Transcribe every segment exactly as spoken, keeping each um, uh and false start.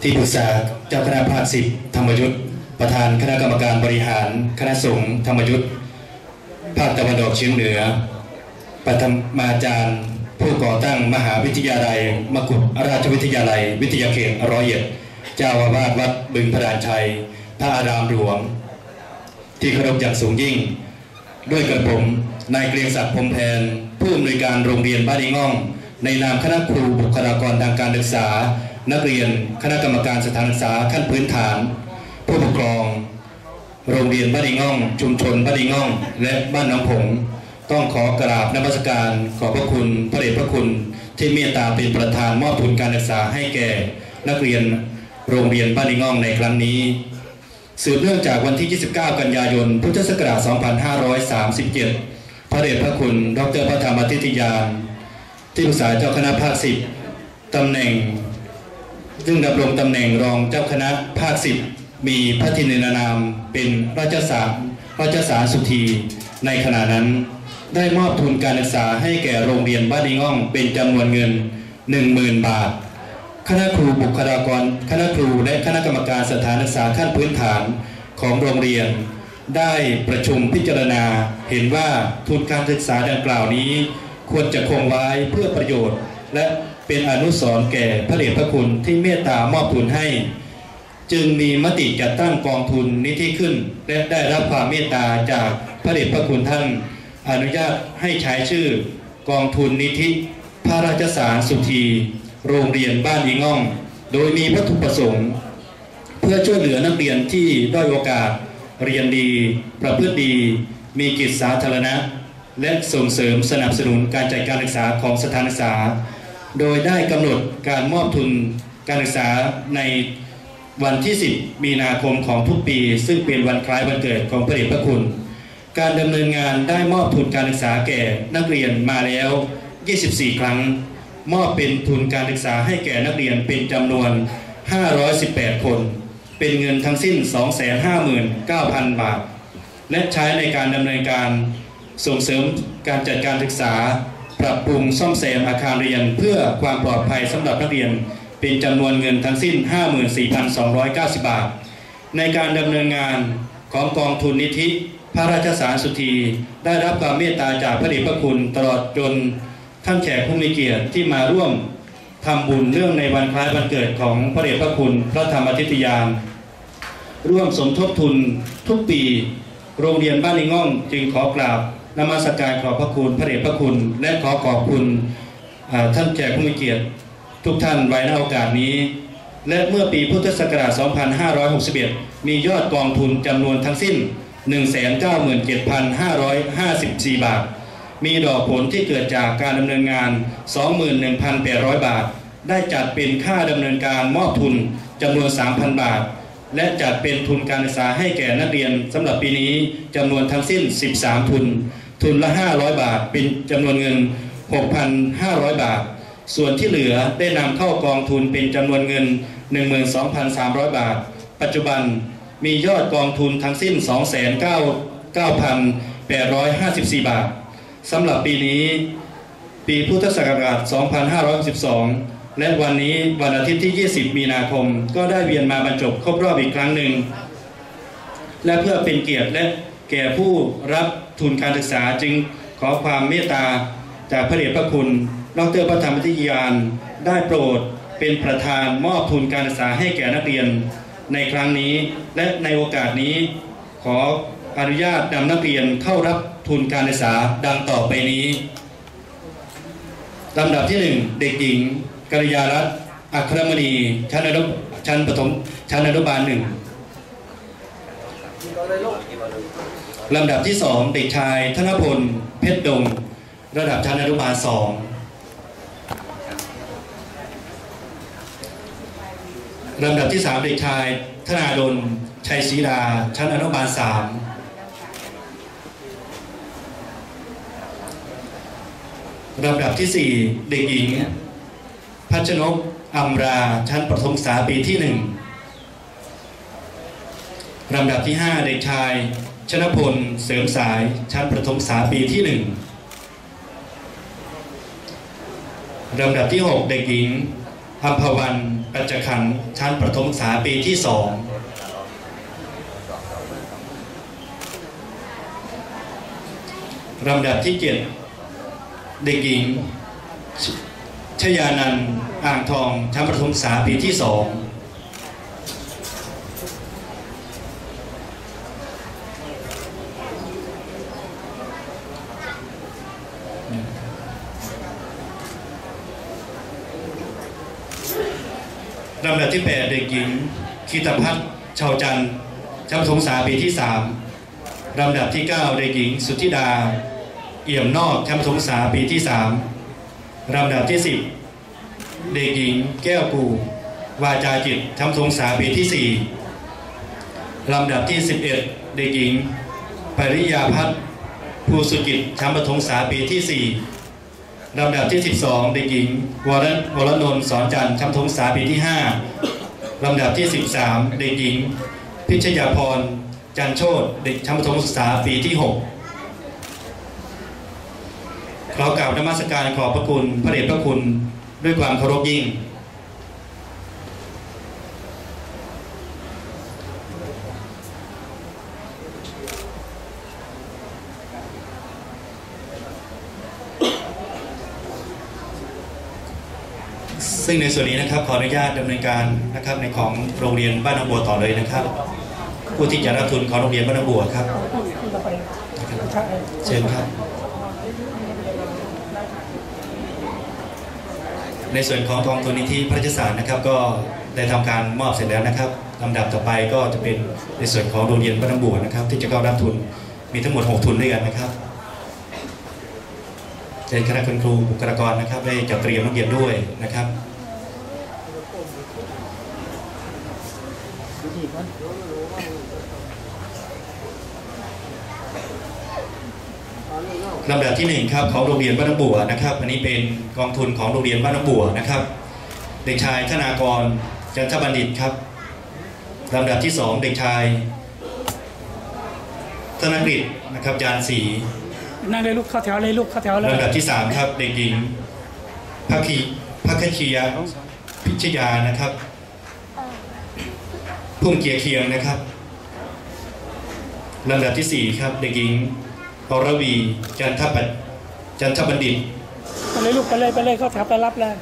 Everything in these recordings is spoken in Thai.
ที่ปรึกษาเจ้าคณะภาคสิบธรรมยุทธประธานคณะกรรมการบริหารคณะสงฆ์ธรรมยุทธภาคตะวันออกเฉียงเหนือปฐมาจารย์ผู้ก่อตั้งมหาวิทยาลัยมกุฎราชวิทยาลัยวิทยาเขตร้อยเอ็ดเจ้าอาวาสวัดบึงพระดานชัยพระอารามหลวงที่เคารพอย่างสูงยิ่งด้วยกระผมนายเกรียงศักดิ์พรหมแพนผู้อำนวยการโรงเรียนบ้านอีง่องในนามคณะครูบุคลากรทางการศึกษานักเรียนคณะกรรมการสถานศึกษาขั้นพื้นฐานผู้ปกครองโรงเรียนบ้านอีง่องชุมชนบ้านอีง่องและบ้านหนองผงต้องขอกราบนมัสการขอบพระคุณพระเดชพระคุณที่เมตตาเป็นประธานมอบทุนการศึกษาให้แก่นักเรียนโรงเรียนบ้านอีง่องในครั้งนี้สืบเนื่องจากวันที่ยี่สิบเก้ากันยายนพุทธศักราชสองพันห้าร้อยสามสิบเจ็ดพระเดชพระคุณดร.พระธรรมทิตยานที่ปรึกษาเจ้าคณะภาคสิบตำแหน่งซึ่งดำรงตำแหน่งรองเจ้าคณะภาคสิบมีพระทินนามเป็นราชสารราชสารสุธีในขณะนั้นได้มอบทุนการศึกษาให้แก่โรงเรียนบ้านอีง่องเป็นจำนวนเงิน หนึ่งหมื่น บาทคณะครูบุคลากรคณะครูและคณะกรรมการสถานศึกษาขั้นพื้นฐานของโรงเรียนได้ประชุมพิจารณาเห็นว่าทุนการศึกษาดังกล่าวนี้ควรจะคงไว้เพื่อประโยชน์และเป็นอนุสรณ์แก่พระเดชพระคุณที่เมตตามอบทุนให้จึงมีมติจัดตั้งกองทุนนิธิขึ้นและได้รับความเมตตาจากพระเดชพระคุณท่านอนุญาตให้ใช้ชื่อกองทุนนิธิพระราชสารสุธีโรงเรียนบ้านอีง่องโดยมีวัตถุประสงค์เพื่อช่วยเหลือนักเรียนที่ด้อยโอกาสเรียนดีประพฤติดีมีกิจสาธารณะและส่งเสริมสนับสนุนการจัดการศึกษาของสถานศึกษาโดยได้กำหนดการมอบทุนการศึกษาในวันที่สิบมีนาคมของทุกปีซึ่งเป็นวันคล้ายวันเกิดของพระเดชพระคุณการดำเนินงานได้มอบทุนการศึกษาแก่นักเรียนมาแล้วยี่สิบสี่ครั้งมอบเป็นทุนการศึกษาให้แก่นักเรียนเป็นจำนวนห้าร้อยสิบแปดคนเป็นเงินทั้งสิ้น สองแสนห้าหมื่นเก้าพัน บาทและใช้ในการดำเนินการส่งเสริมการจัดการศึกษาปรับปรุงซ่อมแซมอาคารเรียนเพื่อความปลอดภัยสำหรับนักเรียนเป็นจำนวนเงินทั้งสิ้น ห้าหมื่นสี่พันสองร้อยเก้าสิบ บาทในการดำเนินงานของกองทุนนิธิพระราชสารสุธีได้รับความเมตตาจากพระเดชพระคุณตลอดจนท่านแขกผู้มีเกียรติที่มาร่วมทำบุญเรื่องในวันคล้ายวันเกิดของพระเดชพระคุณพระธรรมทิตยานร่วมสมทบทุนทุกปีโรงเรียนบ้านอีง่องจึงขอกราบนมัสการขอบพระคุณพระเดชพระคุณและขอขอบคุณท่านแขกผู้มีเกียรติทุกท่านไว้ในโอกาสนี้และเมื่อปีพุทธศักราช สองพันห้าร้อยหกสิบเอ็ด มียอดกองทุนจำนวนทั้งสิ้น หนึ่งแสนเก้าหมื่นเจ็ดพันห้าร้อยห้าสิบสี่ บาทมีดอกผลที่เกิดจากการดำเนินงาน สองหมื่นหนึ่งพันแปดร้อย บาทได้จัดเป็นค่าดำเนินการมอบทุนจำนวน สามพัน บาทและจัดเป็นทุนการศึกษาให้แก่นักเรียนสำหรับปีนี้จำนวนทั้งสิ้นสิบสามทุนทุนละห้าร้อยบาทเป็นจำนวนเงิน หกพันห้าร้อย บาทส่วนที่เหลือได้นำเข้ากองทุนเป็นจำนวนเงิน หนึ่งหมื่นสองพันสามร้อย บาทปัจจุบันมียอดกองทุนทั้งสิ้น สองแสนเก้าพันแปดร้อยห้าสิบสี่ บาทสำหรับปีนี้ปีพุทธศักราช สองพันห้าร้อยสิบสอง และวันนี้วันอาทิตย์ที่ ยี่สิบ มีนาคมก็ได้เวียนมาบรรจบครบรอบอีกครั้งหนึ่งและเพื่อเป็นเกียรติและแก่ผู้รับทุนการศึกษาจึงขอความเมตตาจากพระเดชพระคุณดร.พระธรรมทิตยานได้โปรดเป็นประธานมอบทุนการศึกษาให้แก่นักเรียนในครั้งนี้และในโอกาสนี้ขออนุญาตนำนักเรียนเข้ารับทุนการศึกษาดังต่อไปนี้ลำดับที่หนึ่งเด็กหญิงกัลยารัตน์อัครมณีชั้นอนุชั้นประถมชั้นอนุบาลหนึ่งลำดับที่สองเด็กชายธนพลเพชรดงระดับชั้นอนุบาลสองลำดับที่สามเด็กชายธนาดลชัยศรีดาชั้นอนุบาลสามลำดับที่สี่เด็กหญิงพัชนกอัมราชั้นประถมศึกษาปีที่หนึ่งลำดับที่ห้าเด็กชายชนพลเสริมสายชั้นประถมศึกษาปีที่หนึ่งลำดับที่หกเด็กหญิงอัมพวันปัจจขันธ์ชั้นประถมศึกษาปีที่สองลำดับที่เจ็ดเด็กหญิงชยานันท์อ่างทองชั้นประถมศึกษาปีที่สองลำดับที่แปดเด็กหญิงคีตพัฒน์ชาวจันทร์ชั้นประถมศึกษาปีที่สามลำดับที่เก้าเด็กหญิงสุทธิดาเอี่ยมนอกชั้นประถมศึกษาปีที่สามลำดับที่สิบเด็กหญิงแก้วกูวาจาจิตชั้นประถมศึกษาปีที่สี่ลำดับที่สิบเอ็ดเด็กหญิงปริยาพัฒน์ภูสุจิตชั้นประถมศึกษาปีที่สี่ลำดับที่สิบสองเด็กหญิงวรวรนนท์สอนจันทร์ชั้นประถมศึกษาปีที่ห้าลำดับที่สิบสามเด็กหญิงพิชยาพรจันโชติเด็กชั้นประถมศึกษาปีที่หกขอกราบนมัสการขอบพระคุณพระเดชพระคุณด้วยความเคารพยิ่งซึ่งในส่วนนี้นะครับขออนุญาตดำเนินการนะครับในของโรงเรียนบ้านหนองบัวต่อเลยนะครับผู้ที่จะรับทุนของโรงเรียนบ้านหนองบัวครับเชิญครับในส่วนของกองทุนนิธิพระราชสารนะครับก็ได้ทำการมอบเสร็จแล้วนะครับลำดับต่อไปก็จะเป็นในส่วนของโรงเรียนบ้านหนองบัวนะครับที่จะเข้ารับทุนมีทั้งหมดหกทุนด้วยกันนะครับในคณะคุณครูบุคลากรนะครับได้จัดเตรียมนักเรียนด้วยนะครับลำดับที่หนึ่งครับของโรงเรียนบ้านหนองบัวนะครับอันนี้เป็นกองทุนของโรงเรียนบ้านหนองบัวนะครับเด็กชายธนากรจันทบัณฑิตครับลำดับที่สองเด็กชายธนกฤษนะครับยานศรีนั่งเลยลูกเข้าแถวเลยลูกเข้าแถวเลยลำดับที่สามครับเด็กหญิงภคีภคคียพิชยานะครับพุ่มเกียร์เคียงนะครับลำดับที่สี่ครับเด็กหญิงอรวีจันทบัณจันทบัณฑิตไปเลยลูกไปเลยไปเลยเข้าแถวไปรับเลย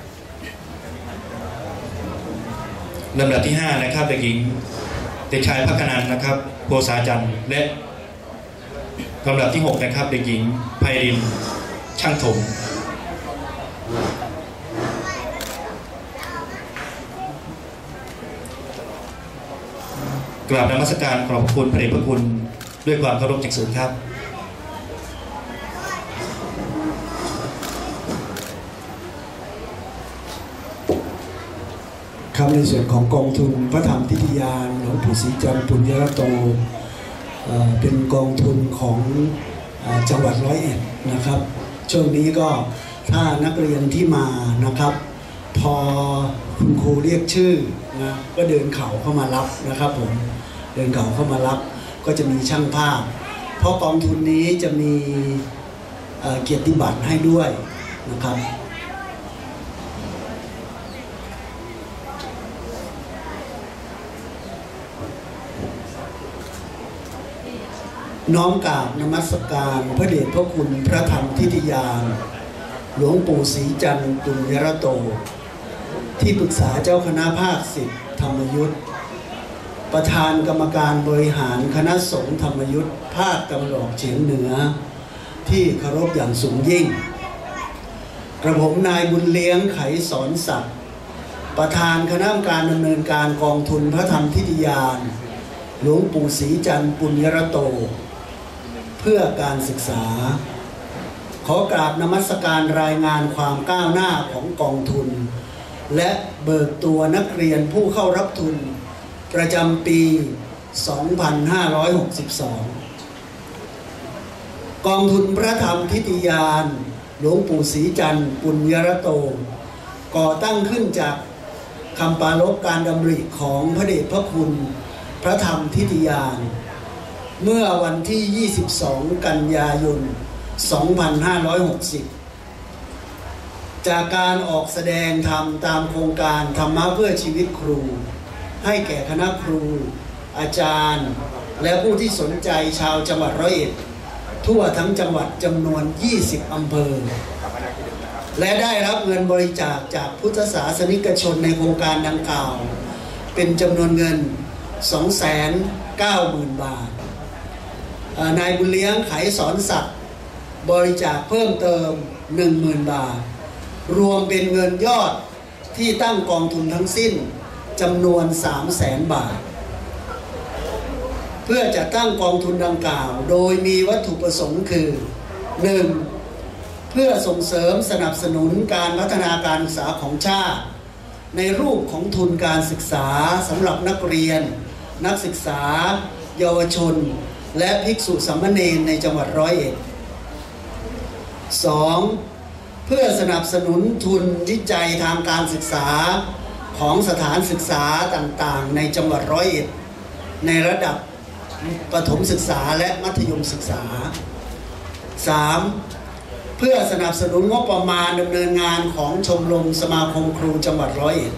ลำดับที่ห้านะครับเด็กหญิงเด็กชายพักนันท์นะครับโพสาจันทร์และลำดับที่หกนะครับเด็กหญิงไพรินช่างถมกราบนมัสการขอบคุณพระเดชพระคุณด้วยความเคารพอย่างสูงครับครับในส่วนของกองทุนพระธรรมทิฏฐิยานหลวงปู่ศรีจันทร์ปุญญรโตเป็นกองทุนของจังหวัดร้อยเอ็ดนะครับช่วงนี้ก็ถ้านักเรียนที่มานะครับพอคุณครูเรียกชื่อนะก็เดินเข่าเข้ามารับนะครับผมเดินเข่าเข้ามารับก็จะมีช่างภาพเพราะกองทุนนี้จะมีเกียรติบัตรให้ด้วยนะครับน้อมกราบนมัสการพระเดชพระคุณพระธรรมทิฏฐิยานหลวงปู่ศรีจันทร์ปุญญรโตที่ปรึกษาเจ้าคณะภาคสิบธรรมยุทธประธานกรรมการบริหารคณะสงฆ์ธรรมยุทธภาคตะวันออกเฉียงเหนือที่เคารพอย่างสูงยิ่งกระผมนายบุญเลี้ยงไขสอนศักดิ์ประธานคณะกรรมการดำเนินการกองทุนพระธรรมทิฏฐิยานหลวงปู่ศรีจันทร์ปุญญรโตเพื่อการศึกษาขอกราบนมัสการรายงานความก้าวหน้าของกองทุนและเบิกตัวนักเรียนผู้เข้ารับทุนประจำปี สองพันห้าร้อยหกสิบสอง กองทุนพระธรรมทิฏฐิยานหลวงปู่ศรีจันทร์ปุญญรโตก่อตั้งขึ้นจากคำปรารภการดำริของพระเดชพระคุณพระธรรมทิฏฐิยานเมื่อวันที่ ยี่สิบสอง กันยายน สองพันห้าร้อยหกสิบจากการออกแสดงธรรมตามโครงการธรรมะเพื่อชีวิตครูให้แก่คณะครูอาจารย์และผู้ที่สนใจชาวจังหวัดร้อยเอ็ดทั่วทั้งจังหวัดจำนวนยี่สิบอำเภอและได้รับเงินบริจาคจากพุทธศาสนิกชนในโครงการดังกล่าวเป็นจำนวนเงิน สองแสนเก้าหมื่น บาทนายบุญเลี้ยงไขสอนศักดิ์บริจาคเพิ่มเติม หนึ่งหมื่น บาทรวมเป็นเงินยอดที่ตั้งกองทุนทั้งสิ้นจำนวน สามแสน บาทเพื่อจัดตั้งกองทุนดังกล่าวโดยมีวัตถุประสงค์คือ หนึ่ง เพื่อส่งเสริมสนับสนุนการพัฒนาการศึกษาของชาติในรูปของทุนการศึกษาสำหรับนักเรียนนักศึกษาเยาวชนและภิกษุสามเณรในจังหวัดร้อยเอ็ด สอง เพื่อสนับสนุนทุนวิจัยทางการศึกษาของสถานศึกษาต่างๆในจังหวัดร้อยเอ็ดในระดับประถมศึกษาและมัธยมศึกษา สาม เพื่อสนับสนุนงบประมาณดำเนินงานของชมรมสมาคมครูจังหวัดร้อยเอ็ด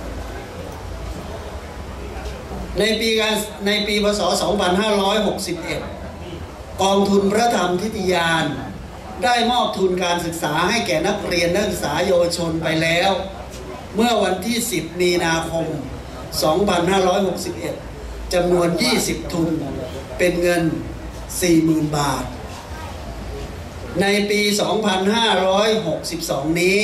ในปีการในปีพ.ศ. สองพันห้าร้อยหกสิบเอ็ดกองทุนพระธรรมทิฏฐิยานได้มอบทุนการศึกษาให้แก่นักเรียนนักศึกษาเยาวชนไปแล้วเมื่อวันที่สิบมีนาคมสองพันห้าร้อยหกสิบเอ็ดจำนวนยี่สิบทุนเป็นเงิน สี่หมื่น บาทในปีสองพันห้าร้อยหกสิบสองนี้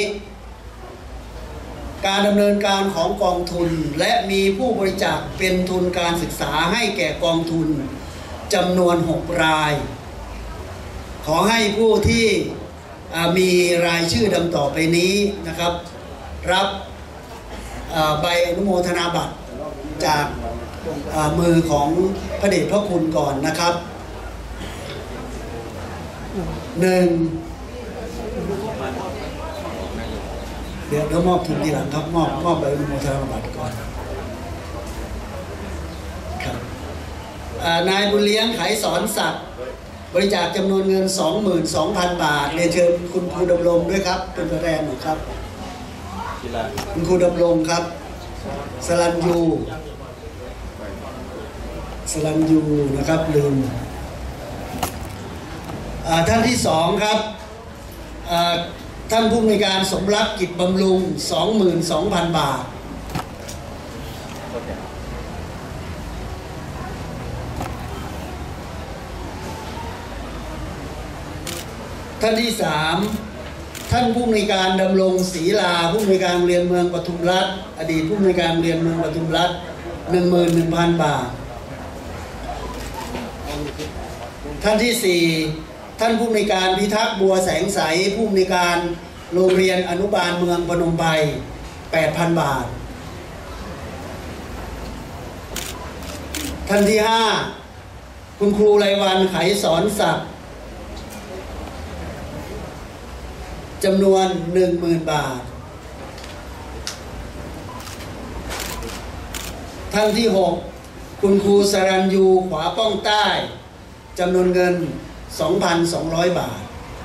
การดำเนินการของกองทุนและมีผู้บริจาคเป็นทุนการศึกษาให้แก่กองทุนจำนวนหกรายขอให้ผู้ที่มีรายชื่อดังต่อไปนี้นะครับรับใบอนุโมทนาบัตรจากมือของพระเดชพระคุณก่อนนะครับหนึ่งเดี๋ยวเดี๋ยวมอบทุนทีหลังครับมอบมอบใบอนุโมทนาบัตรก่อนครับนายบุญเลี้ยงไขสอนศักดิ์บริจาคจำนวนเงิน สองหมื่นสองพัน บาทเรียนเชิญคุณครูดำรงด้วยครับเป็นตัวแทนหน่อยครับคุณครูดำรงครับสรัญยูสรัญยูนะครับลืมท่านที่สองครับท่านผู้อำนวยการสมรักกิจบำรุง สองหมื่นสองพัน บาทท่านที่สามท่านผู้อำนวยการดำรงศรีลาผู้อำนวยการโรงเรียนเมืองปทุมรัฐอดีตผู้อำนวยการโรงเรียนเมืองปทุมรัฐ หนึ่งหมื่นหนึ่งพัน บาทท่านที่สี่ท่านผู้อำนวยการพิทักษ์บัวแสงใสผู้อำนวยการโรงเรียนอนุบาลเมืองพนมไพร แปดพัน บาทท่านที่ห้าคุณครูไรวันไขสอนศักดิ์จำนวน หนึ่งหมื่น บาทท่านที่หกคุณครูสรัญยูขวาป้องใต้จำนวนเงิน สองพันสองร้อย บาท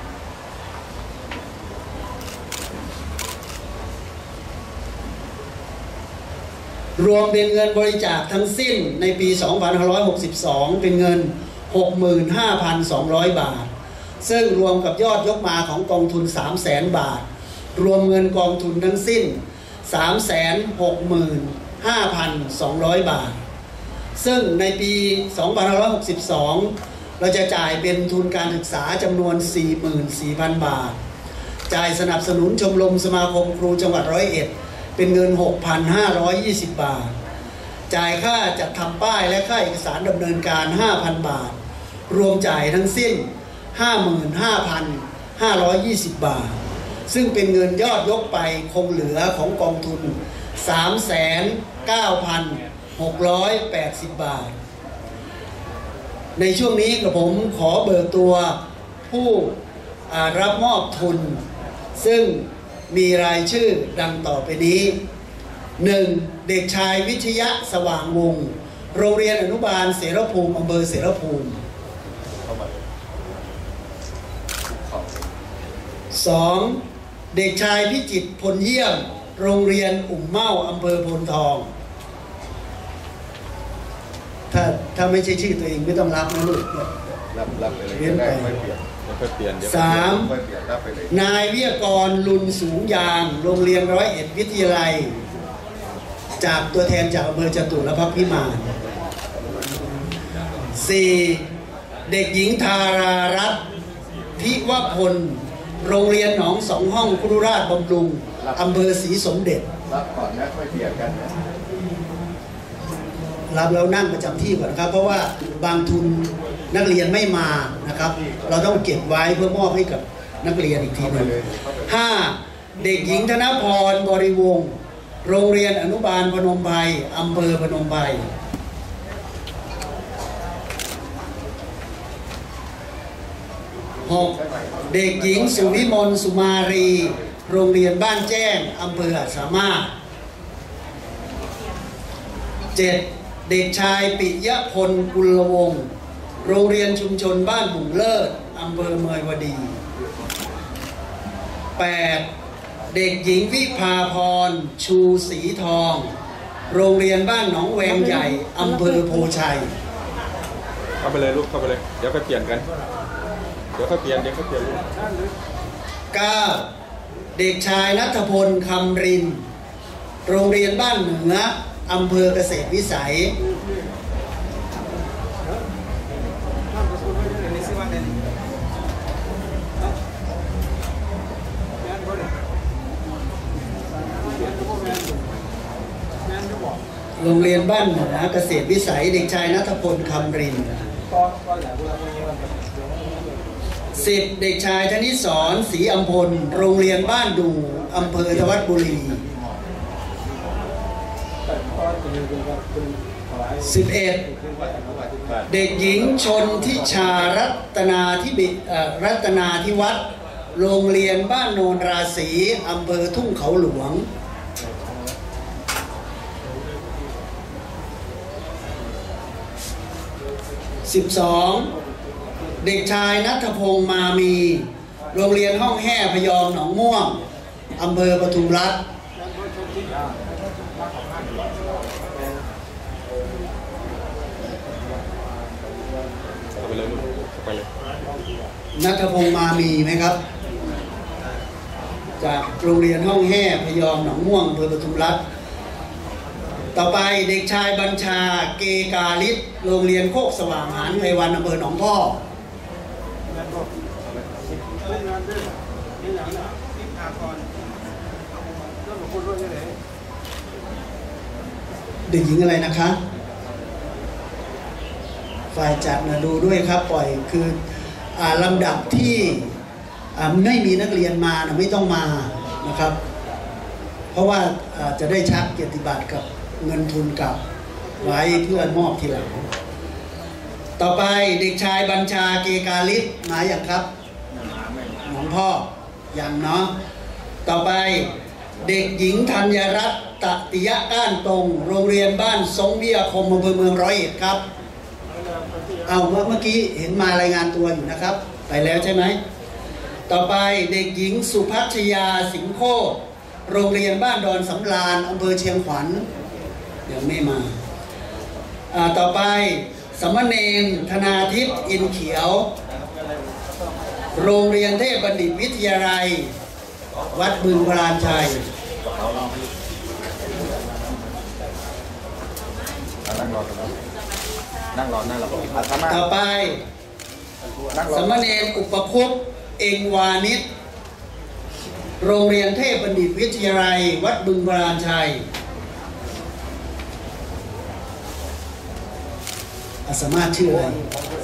รวมเป็นเงินบริจาคทั้งสิ้นในปีสองพันห้าร้อยหกสิบสองเป็นเงิน หกหมื่นห้าพันสองร้อย บาทซึ่งรวมกับยอดยกมาของกองทุน สามแสน บาทรวมเงินกองทุนทั้งสิ้น สามแสนหกหมื่นห้าพันสองร้อย บาทซึ่งในปีสองพันห้าร้อยหกสิบสองเราจะจ่ายเป็นทุนการศึกษาจำนวน สี่หมื่นสี่พัน บาทจ่ายสนับสนุนชมรมสมาคมครูจังหวัดร้อยเอ็ดเป็นเงิน หกพันห้าร้อยยี่สิบ บาทจ่ายค่าจัดทำป้ายและค่าเอกสารดำเนินการ ห้าพัน บาทรวมจ่ายทั้งสิ้น ห้าหมื่นห้าพันห้าร้อยยี่สิบ บาทซึ่งเป็นเงินยอดยกไปคงเหลือของกองทุน สามแสนเก้าพันหกร้อยแปดสิบ บาทในช่วงนี้กับผมขอเบิกตัวผู้รับมอบทุนซึ่งมีรายชื่อดังต่อไปนี้ หนึ่ง เด็กชายวิทยะสว่างวงศ์โรงเรียนอนุบาลเสรภูมิอำเภอเสรภูมิ สอง นเด็กชายพิจิตรพลเยี่ยมโรงเรียนอุ่มเม่าอำเภอโพนทองถ้าถ้าไม่ใช่ชื่อตัวเองไม่ต้องรับนะลูกรับรับไปเลยเรียนไปไม่เปลี่ยนไม่เปลี่ยนสามไม่เปลี่ยนรับไปเลยนายวิทยากรลุนสูงยางโรงเรียนร้อยเอ็ดวิทยาลัยจากตัวแทนจากอำเภอจตุรพักษ์พิมานสี่เด็กหญิงธารารัตน์ทิวพลโรงเรียนหนองสองห้องครุราชบำรุงอำเภอศรีสมเด็จรับก่อนนะไม่เปลี่ยนกันรับแล้วนั่งประจำที่ก่อนนะครับเพราะว่าบางทุนนักเรียนไม่มานะครับเราต้องเก็บไว้เพื่อมอบให้กับนักเรียนอีกทีหนึ่งห้าเด็กหญิงธนพรบริวงศ์โรงเรียนอนุบาลพนมไพรอำเภอพนมไพรหกเด็กหญิงสุวิมลสุมารีโรงเรียนบ้านแจ้งอำเภออาจสามารถเจ็ดเด็กชายปิยพลกุลวงศ์โรงเรียนชุมชนบ้านบุ่งเลิศอำเภอเมยวดีแปดเด็กหญิงวิภาพรชูศรีทองโรงเรียนบ้านหนองแวงใหญ่อำเภอโพชัยเข้าไปเลยลูกเข้าไปเลยเดี๋ยวก็เปลี่ยนกันเดี๋ยวก็เปลี่ยนเดี๋ยวก็เปลี่ยนเก้าเด็กชายณัฐพลคำรินโรงเรียนบ้านเหนืออำเภอเกษตรวิสัยโรงเรียนบ้านเหนือเกษตรวิสัยเด็กชายณัฐพลคำรินสิบเด็กชายธนิศรศรีอัมพลโรงเรียนบ้านดูอำเภอธวัชบุรีสิบเอ็ดเด็กหญิงชนทิชารัตนาธิบิรัตนาธิวัฒน์โรงเรียนบ้านโนนราศีอำเภอทุ่งเขาหลวงสิบสองเด็กชายณัฐพงษ์มามีโรงเรียนห้องแห่พยอมหนองม่วงอำเภอปทุมรัฐณัฐพงษ์มามีไหมครับจากโรงเรียนห้องแห่พยอมหนองม่วงอำเภอปทุมรัฐต่อไปเด็กชายบัญชาเกกาลิศโรงเรียนโคกสว่างหานไพวันอำเภอหนองพ่อเด็กหญิงอะไรนะคะฝ่ายจัดนะดูด้วยครับปล่อยคืออ่าลำดับที่อ่าไม่มีนักเรียนมานะไม่ต้องมานะครับเพราะว่าจะได้ชักเกียรติบัตรกับเงินทุนกับไว้เพื่อมอบทีหลังต่อไปเด็กชายบัญชาเกกาลิศมาอย่างครับหลวงพ่ออย่างเนาะต่อไปเด็กหญิงธัญรัตน์ตติยะก้านตรงโรงเรียนบ้านทรงวิทยาคมอำเภอเมืองร้อยเอ็ดครับเอาเมื่อเมื่อกี้เห็นมารายงานตัวอยู่นะครับไปแล้วใช่ไหมต่อไปเด็กหญิงสุพัชยาสิงห์โคตรโรงเรียนบ้านดอนสำราญอำเภอเชียงขวัญยังไม่มาต่อไปสมณเณรธนาทิพย์อินเขียวโรงเรียนเทพบัณฑิตวิทยาลัยวัดบึงพลานชัยนั่งรอนั่งรอนั่งรอต่อไปสมณเณรอุปคุปเองวานิชโรงเรียนเทพบัณฑิตวิทยาลัยวัดบึงพลานชัยอาสามารถชื่ออะไร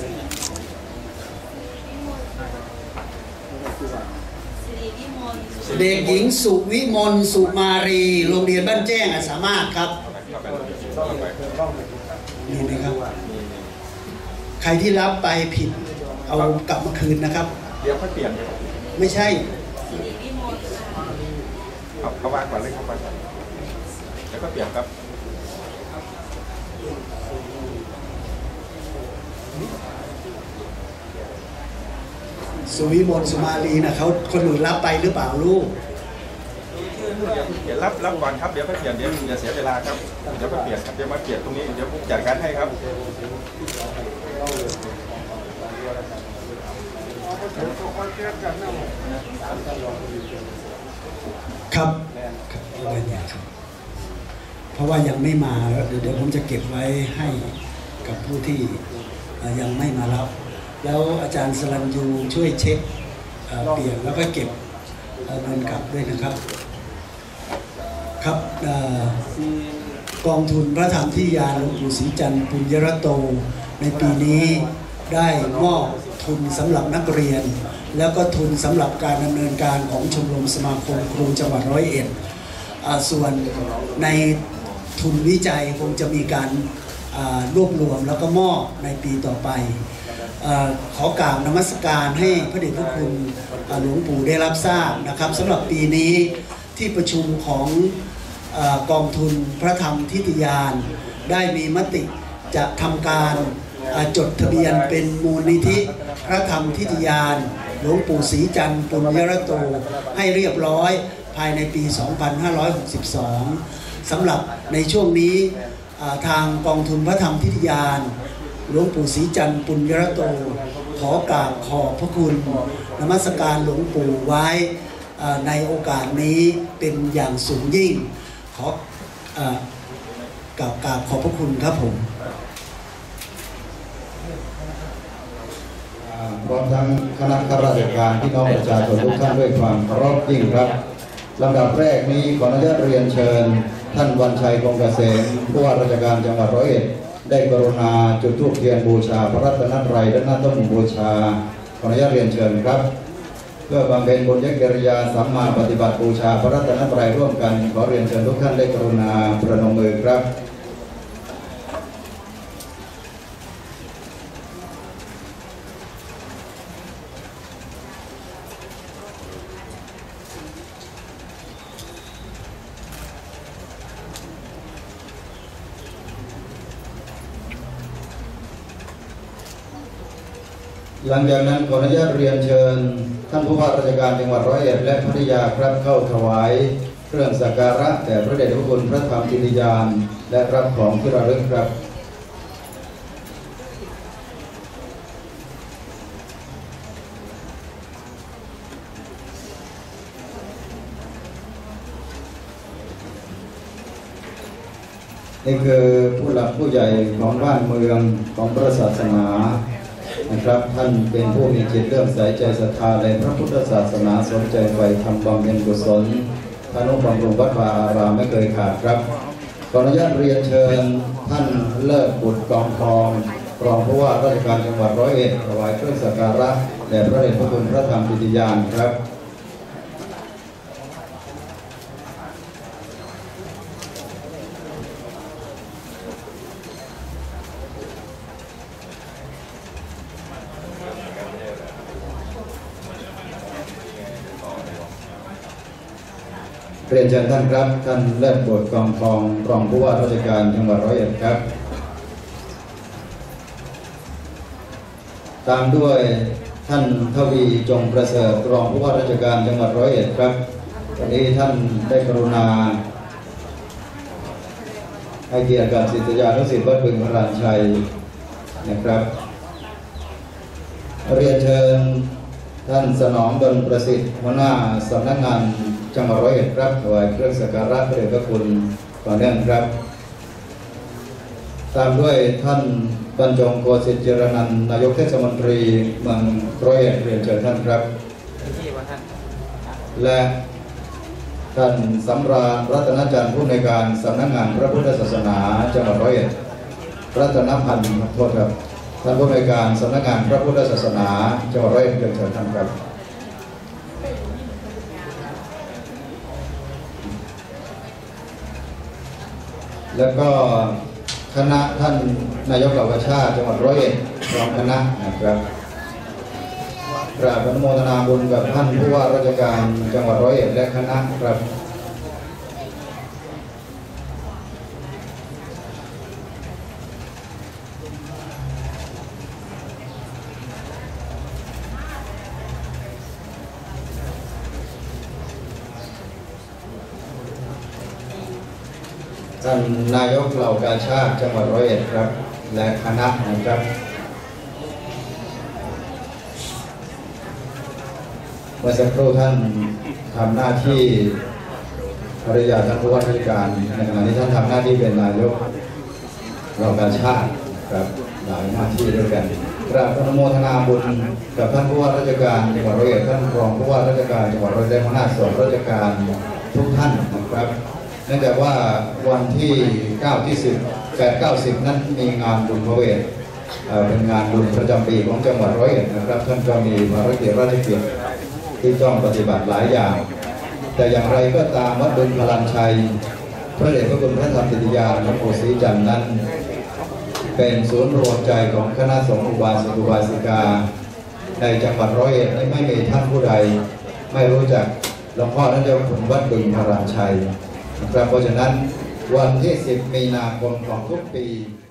เด็กหญิงสุวิมลสุมารีโรงเรียนบ้านแจ้งอาสามารถครับนี่นะครับใครที่รับไปผิดเอากลับมาคืนนะครับเดี๋ยวค่อยเปลี่ยนไม่ใช่เอาเขาวางก่อนเลยเขาวางก่อนแล้วก็เปลี่ยนครับสุวิมลสุมาลีนะเขาคนอื่นรับไปหรือเปล่าลูกรับรับก่อนครับเดี๋ยวก็เปลี่ยนเดี๋ยวอย่าเสียเวลาครับเดี๋ยวก็เปลี่ยนครับเดี๋ยวมาเปลี่ยนตรงนี้เดี๋ยวผมจัดการให้ครับครับครับเพราะว่ายังไม่มาแล้วเดี๋ยวเดี๋ยวผมจะเก็บไว้ให้กับผู้ที่ยังไม่มารับแล้วอาจารย์สลันยูช่วยเช็คเปลี่ยนแล้วก็เก็บเงินกลับด้วยนะครับครับกองทุนพระธรรมที่ยานหลวงปู่ศรีจันทร์ปุญญรโตในปีนี้ได้มอบทุนสำหรับนักเรียนแล้วก็ทุนสำหรับการดำเนินการของชมรมสมาคมครูจังหวัดร้อยเอ็ดส่วนในทุนวิจัยคงจะมีการรวบรวมแล้วก็มอบในปีต่อไปขอกราบนมัสการให้พระเดชพระคุณหลวงปู่ได้รับทราบนะครับสำหรับปีนี้ที่ประชุมของกองทุนพระธรรมทิฏยานได้มีมติจะทำการจดทะเบียนเป็นมูลนิธิพระธรรมทิฏยานหลวงปู่ศรีจันทร์ปุญญรโตให้เรียบร้อยภายในปี สองพันห้าร้อยหกสิบสอง สำหรับในช่วงนี้ทางกองทุนพระธรรมทิฏยานหลวงปู่ศรีจันทร์ปุญญรโตขอกราบขอบพระคุณนมัสการหลวงปู่ไว้ในโอกาสนี้เป็นอย่างสูงยิ่งขอกราบกราบขอบพระคุณครับผมพร้อมทั้งคณะข้าราชการพี่น้องประชาชนทุกท่านด้วยความเคารพยิ่งครับลำดับแรกนี้ขออนุญาตเรียนเชิญท่านวันชัยคงเกษมผู้ว่าราชการจังหวัดร้อยเอ็ดได้กรุณาจุดธูปเทียนบูชาพระรัตนตรัยด้านหน้าต้นบูชาขออนุญาตเรียนเชิญครับเพื่อบำเพ็ญบุญกิริยาสัมมาปฏิบัติบูชาพระรัตนตรัยร่วมกันขอเรียนเชิญทุกท่านได้กรุณาประนมมือครับหลังจากนั้นขออนุญาตเรียนเชิญท่านผู้ว่าราชการจังหวัดร้อยเอ็ดและภริยาครับเข้าถวายเครื่องสักการะแด่พระเดชพระคุณพระธรรมทิฏยานและรับของที่ระลึกครับนี่คือผู้หลักผู้ใหญ่ของบ้านเมืองของพระศาสนานะครับท่านเป็นผู้มีจิตเลื่อมใสใจศรัทธาในพระพุทธศาสนาสนใจใฝ่ทำบำเพ็ญกุศลทนุบำรุงวัดวาอารามไม่เคยขาดครับขออนุญาตเรียนเชิญท่านเลิศบุตรกองทองรองผู้ว่าราชการจังหวัดร้อยเอ็ดถวายเครื่องสักการะแด่พระเดชพระคุณพระธรรมทิฏยานครับเรียนเชิญท่านครับท่านเลิศบุตรกองทองรองผู้ว่าราชการจังหวัดร้อยเอ็ดครับตามด้วยท่านทวีจงประเสริฐรองผู้ว่าราชการจังหวัดร้อยเอ็ดครับวันนี้ท่านได้กรุณาให้เกียรติกับศิษยานุศิษย์วัดบึงพระรานชัยนะครับเรียนเชิญท่านสนองดลประสิทธิ์หัวหน้าสำนักงานจังหวัดร้อยเอ็ดครับถวายเครื่องสักการะพระเดชพระคุณต่อเนื่องครับตามด้วยท่านบรรจงโกสิทธิ์เจรนันท์นายกเทศมนตรีเมืองร้อยเอ็ดเรียนเชิญท่านครับและท่านสำราญรัตนจันทร์ผู้ในการสำนักงานพระพุทธศาสนาจังหวัดร้อยเอ็ดรัตนพันธ์โทษครับท่านผู้ในการสำนักงานพระพุทธศาสนาจังหวัดร้อยเอ็ดเรียนเชิญท่านครับแล้วก็คณะท่านนายกเหล่ากาชาติจังหวัดร้อยเอ็ดรองคณะนะครับกราบอนุโมทนาบุญกับท่านผู้ว่าราชการจังหวัดร้อยเอ็ดและคณะครับท่านนายกเหล่ากาชาดจังหวัดร้อยเอ็ดครับและคณะนะครับเมื่อสักครู่ท่านทำหน้าที่ภรรยาท่านผู้ว่าราชการในขณะนี้ท่านทำหน้าที่เป็นนายกเหล่ากาชาดครับหลายหน้าที่ด้วยกันกราบอนุโมทนาบุญกับท่านผู้ว่าราชการจังหวัดร้อยเอ็ดท่านรองผู้ว่าราชการจังหวัดร้อยเอ็ดหัวหน้าส่วนราชการทุกท่านนะครับเนื่องจากว่าวันที่เก้าที่สิบแปด เก้า สิบนั้นมีงานบุญพระเวทเป็นงานบุญประจำปีของจังหวัดร้อยเอ็ดนะครับท่านก็มีภารกิจราชกิจที่ต้องปฏิบัติหลายอย่างแต่อย่างไรก็ตามวัดบึงพลันชัยพระเดชพระคุณพระธรรมติติยาหลวงปู่ศรีจันทร์นั้นเป็นศูนย์รวมใจของคณะสงฆ์อุบาสกอุบาสิกาในจังหวัดร้อยเอ็ดไม่มีท่านผู้ใดไม่รู้จักหลวงพ่อท่านเจ้าคุณวัดบึงพลันชัยนะครับเพราะฉะนั้นวันที่สิบมีนาคมของทุกปี